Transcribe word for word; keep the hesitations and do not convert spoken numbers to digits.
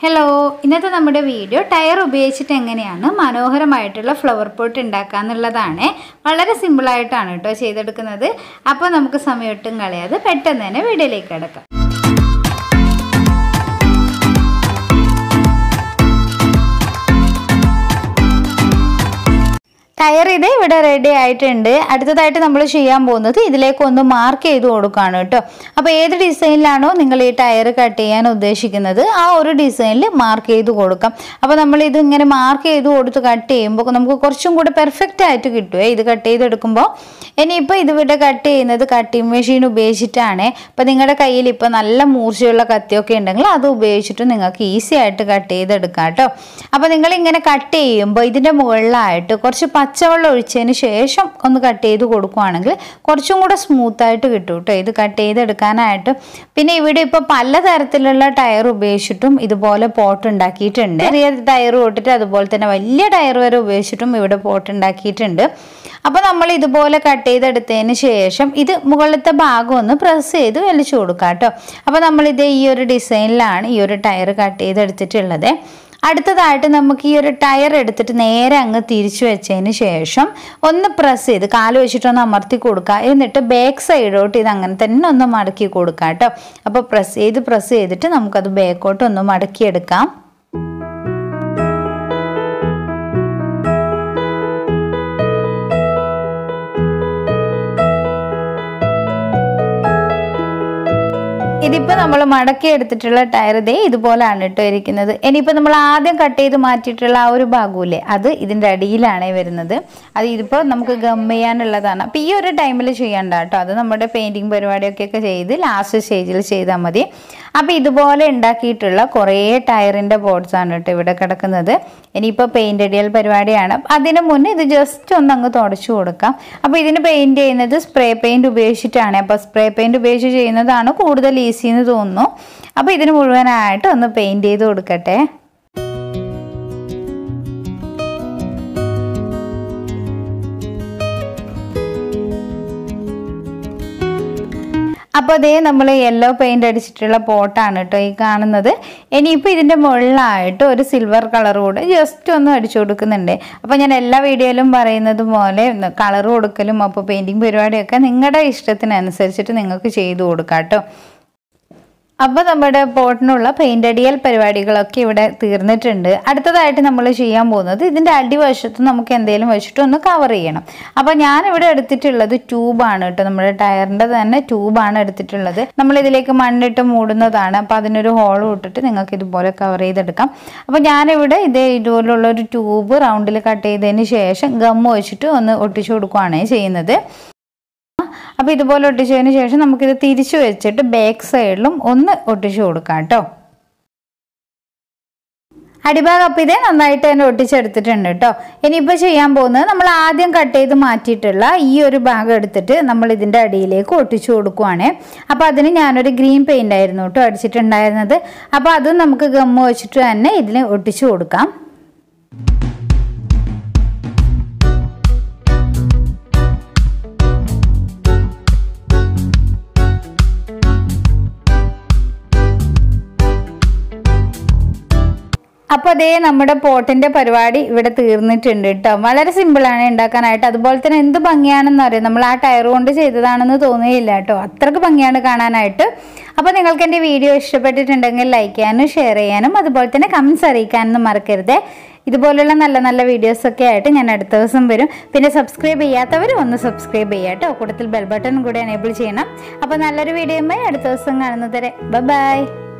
Hello, ഇന്നത്തെ നമ്മുടെ video tyre ഉപയോഗിച്ചിട്ട് എങ്ങനെയാണ് മനോഹരമായിട്ടുള്ള ഫ്ലവർ പോട്ട് ഉണ്ടാക്കുക എന്നുള്ളതാണ്. വളരെ സിമ്പിളായിട്ടാണ് കേട്ടോ ചെയ്തെടുക്കുന്നത്. അപ്പോൾ നമുക്ക് സമയമൊട്ടും കളയാതെ പെട്ടെന്ന് തന്നെ വീഡിയോയിലേക്ക് കിടക്കാം. ടയർ ഇത് ഇവിടെ റെഡി ആയിട്ടുണ്ട്. അടുത്തതായിട്ട് നമ്മൾ ചെയ്യാൻ പോകുന്നത് ഇതിലേക്ക് ഒന്ന് മാർക്ക് ചെയ്ത് കൊടുക്കുകയാണ് കേട്ടോ. അപ്പോൾ ഏത് ഡിസൈനിലാണോ നിങ്ങൾ ഈ ടയർ കട്ട് ചെയ്യാൻ ഉദ്ദേശിക്കുന്നത് ആ ഒരു ഡിസൈനിൽ മാർക്ക് ചെയ്ത് കൊടുക്കാം. അപ്പോൾ നമ്മൾ ഇത് ഇങ്ങനെ മാർക്ക് ചെയ്ത് കൊടുത്ത് കട്ട് ചെയ്യുമ്പോൾ നമുക്ക് കുറച്ചും കൂടെ പെർഫെക്റ്റ് ആയിട്ട് കിട്ടുമേ ഇത് കട്ട് ചെയ്തെടുക്കുമ്പോൾ. ഇനിയിപ്പോൾ ഇതിവിടെ കട്ട് ചെയ്യുന്നത് കട്ടിങ് മെഷീൻ ഉപയോഗിച്ചിട്ടാണ്. അപ്പോൾ നിങ്ങളുടെ കയ്യിൽ ഇപ്പോൾ നല്ല മൂർച്ചയുള്ള കത്തിയൊക്കെ ഉണ്ടെങ്കിൽ അത് ഉപയോഗിച്ചിട്ട് നിങ്ങൾക്ക് ഈസി ആയിട്ട് കട്ട് ചെയ്തെടുക്കാം കേട്ടോ. അപ്പോൾ നിങ്ങളിങ്ങനെ കട്ട് ചെയ്യുമ്പോൾ ഇതിൻ്റെ മുകളിലായിട്ട് കുറച്ച് പച്ചവെള്ളം ഒഴിച്ചതിന് ശേഷം ഒന്ന് കട്ട് ചെയ്ത് കൊടുക്കുകയാണെങ്കിൽ കുറച്ചും കൂടെ സ്മൂത്തായിട്ട് കിട്ടും കേട്ടോ ഇത് കട്ട് ചെയ്തെടുക്കാനായിട്ട്. പിന്നെ ഇവിടെ ഇപ്പോൾ പലതരത്തിലുള്ള ടയർ ഉപയോഗിച്ചിട്ടും ഇതുപോലെ പോട്ട് ഉണ്ടാക്കിയിട്ടുണ്ട്. ചെറിയ ടയർ തൊട്ടിട്ട് അതുപോലെ തന്നെ വലിയ ടയർ വരെ ഉപയോഗിച്ചിട്ടും ഇവിടെ പോട്ട് ഉണ്ടാക്കിയിട്ടുണ്ട്. അപ്പോൾ നമ്മൾ ഇതുപോലെ കട്ട് ചെയ്തെടുത്തതിന് ശേഷം ഇത് മുകളിലത്തെ ഭാഗം ഒന്ന് പ്രസ് ചെയ്ത് വലിച്ചു കൊടുക്കാം കേട്ടോ. അപ്പോൾ നമ്മളിത് ഈ ഒരു ഡിസൈനിലാണ് ഈ ഒരു ടയർ കട്ട് ചെയ്തെടുത്തിട്ടുള്ളത്. അടുത്തതായിട്ട് നമുക്ക് ഈ ഒരു ടയർ എടുത്തിട്ട് നേരെ അങ്ങ് തിരിച്ചു വെച്ചതിന് ശേഷം ഒന്ന് പ്രസ് ചെയ്ത് കാല് വെച്ചിട്ടൊന്ന് അമർത്തി കൊടുക്കുക. എന്നിട്ട് ബാക്ക് സൈഡോട്ട് ഇത് അങ്ങനെ തന്നെ ഒന്ന് മടക്കി കൊടുക്കുക കേട്ടോ. അപ്പോൾ പ്രസ് ചെയ്ത് പ്രസ് ചെയ്തിട്ട് നമുക്കത് ബാക്കോട്ട് ഒന്ന് മടക്കിയെടുക്കാം. ഇതിപ്പോൾ നമ്മൾ മടക്കി എടുത്തിട്ടുള്ള ടയർ ഇതേ ഇതുപോലെയാണ് കേട്ടോ ഇരിക്കുന്നത്. ഇനിയിപ്പോൾ നമ്മൾ ആദ്യം കട്ട് ചെയ്ത് മാറ്റിയിട്ടുള്ള ആ ഒരു ഭാഗമില്ലേ അത് ഇതിൻ്റെ അടിയിലാണ് വരുന്നത്. അത് ഇതിപ്പോൾ നമുക്ക് ഗം ചെയ്യാനുള്ളതാണ്. അപ്പോൾ ഈ ഒരു ടൈമിൽ ചെയ്യണ്ട കേട്ടോ. അത് നമ്മുടെ പെയിൻറ്റിങ് പരിപാടിയൊക്കെ ചെയ്ത് ലാസ്റ്റ് സ്റ്റേജിൽ ചെയ്താൽ മതി. അപ്പോൾ ഇതുപോലെ ഉണ്ടാക്കിയിട്ടുള്ള കുറേ ടയറിൻ്റെ ബോർഡ്സാണ് കേട്ടോ ഇവിടെ കിടക്കുന്നത്. ഇനിയിപ്പോൾ പെയിൻ്റ് അടിയൽ പരിപാടിയാണ്. അതിന് മുന്നേ ഇത് ജസ്റ്റ് ഒന്ന് അങ്ങ് തുടച്ചു കൊടുക്കാം. അപ്പോൾ ഇതിന് പെയിൻറ് ചെയ്യുന്നത് സ്പ്രേ പെയിൻറ് ഉപയോഗിച്ചിട്ടാണ്. അപ്പോൾ സ്പ്രേ പെയിൻറ് ഉപയോഗിച്ച് ചെയ്യുന്നതാണ് കൂടുതൽ ഈസി എന്ന് തോന്നുന്നു. അപ്പോൾ ഇതിന് മുഴുവനായിട്ട് ഒന്ന് പെയിൻറ് ചെയ്ത് കൊടുക്കട്ടെ. അപ്പോൾ അതേ നമ്മൾ യെല്ലോ പെയിൻ്റ് അടിച്ചിട്ടുള്ള പോട്ടാണ് കേട്ടോ ഈ കാണുന്നത്. ഇനിയിപ്പോൾ ഇതിൻ്റെ മുകളിലായിട്ട് ഒരു സിൽവർ കളർ കൂടെ ജസ്റ്റ് ഒന്ന് അടിച്ചു കൊടുക്കുന്നുണ്ട്. അപ്പോൾ ഞാൻ എല്ലാ വീഡിയോയിലും പറയുന്നത് പോലെ കളർ കൊടുക്കലും അപ്പോൾ പെയിൻറ്റിങ് പരിപാടിയൊക്കെ നിങ്ങളുടെ ഇഷ്ടത്തിനനുസരിച്ചിട്ട് നിങ്ങൾക്ക് ചെയ്തു കൊടുക്കാം കേട്ടോ. അപ്പോൾ നമ്മുടെ പോട്ടിനുള്ള പെയിൻ്റ് അടിയൽ പരിപാടികളൊക്കെ ഇവിടെ തീർന്നിട്ടുണ്ട്. അടുത്തതായിട്ട് നമ്മൾ ചെയ്യാൻ പോകുന്നത് ഇതിൻ്റെ അടിവശത്ത് നമുക്ക് എന്തെങ്കിലും വെച്ചിട്ട് ഒന്ന് കവർ ചെയ്യണം. അപ്പോൾ ഞാനിവിടെ എടുത്തിട്ടുള്ളത് ട്യൂബാണ് കേട്ടോ. നമ്മുടെ ടയറിൻ്റെ തന്നെ ട്യൂബാണ് എടുത്തിട്ടുള്ളത്. നമ്മളിതിലേക്ക് മണ്ണിട്ട് മൂടുന്നതാണ്. അപ്പോൾ അതിനൊരു ഹോൾ ഇട്ടിട്ട് നിങ്ങൾക്ക് ഇതുപോലെ കവർ ചെയ്തെടുക്കാം. അപ്പോൾ ഞാനിവിടെ ഇതേ ഇതുപോലുള്ള ഒരു ട്യൂബ് റൗണ്ടിൽ കട്ട് ചെയ്തതിന് ശേഷം ഗം വെച്ചിട്ട് ഒന്ന് ഒട്ടിച്ചു കൊടുക്കുകയാണ് ചെയ്യുന്നത്. അപ്പോൾ ഇതുപോലെ ഒട്ടിച്ചതിന് ശേഷം നമുക്കിത് തിരിച്ചു വെച്ചിട്ട് ബാക്ക് സൈഡിലും ഒന്ന് ഒട്ടിച്ചു കൊടുക്കാം കേട്ടോ. അടിഭാഗം അപ്പോൾ ഇതേ നന്നായിട്ട് തന്നെ ഒട്ടിച്ചെടുത്തിട്ടുണ്ട് കേട്ടോ. ഇനിയിപ്പോൾ ചെയ്യാൻ പോകുന്നത് നമ്മൾ ആദ്യം കട്ട് ചെയ്ത് മാറ്റിയിട്ടുള്ള ഈ ഒരു ഭാഗം എടുത്തിട്ട് നമ്മൾ ഇതിൻ്റെ അടിയിലേക്ക് ഒട്ടിച്ചു കൊടുക്കുവാണ്. അപ്പോൾ അതിന് ഞാനൊരു ഗ്രീൻ പെയിൻ്റ് ആയിരുന്നു കേട്ടോ അടിച്ചിട്ടുണ്ടായിരുന്നത്. അപ്പോൾ അതും നമുക്ക് ഗമ്മ് വെച്ചിട്ട് തന്നെ ഇതിന് ഒട്ടിച്ചു കൊടുക്കാം. അപ്പോൾ അതേ നമ്മുടെ പോട്ടിൻ്റെ പരിപാടി ഇവിടെ തീർന്നിട്ടുണ്ട് കേട്ടോ. വളരെ സിമ്പിളാണ് ഉണ്ടാക്കാനായിട്ട്. അതുപോലെ തന്നെ എന്ത് ഭംഗിയാണെന്ന് അറിയാം. നമ്മൾ ആ ടയർ കൊണ്ട് ചെയ്തതാണെന്ന് തോന്നുകയില്ല കേട്ടോ. അത്രയ്ക്ക് ഭംഗിയാണ് കാണാനായിട്ട്. അപ്പോൾ നിങ്ങൾക്ക് എൻ്റെ വീഡിയോ ഇഷ്ടപ്പെട്ടിട്ടുണ്ടെങ്കിൽ ലൈക്ക് ചെയ്യാനും ഷെയർ ചെയ്യാനും അതുപോലെ തന്നെ കമൻറ്റ്സ് അറിയിക്കാനൊന്നും മറക്കരുത്. ഇതുപോലുള്ള നല്ല നല്ല വീഡിയോസൊക്കെ ആയിട്ട് ഞാൻ അടുത്ത ദിവസം വരും. പിന്നെ സബ്സ്ക്രൈബ് ചെയ്യാത്തവർ ഒന്ന് സബ്സ്ക്രൈബ് ചെയ്യാം കേട്ടോ. കൂട്ടത്തിൽ ബെൽ ബട്ടൺ കൂടി എനേബിൾ ചെയ്യണം. അപ്പോൾ നല്ലൊരു വീഡിയോയുമായി അടുത്ത ദിവസം കാണുന്നത് വരെ ബൈ ബൈ.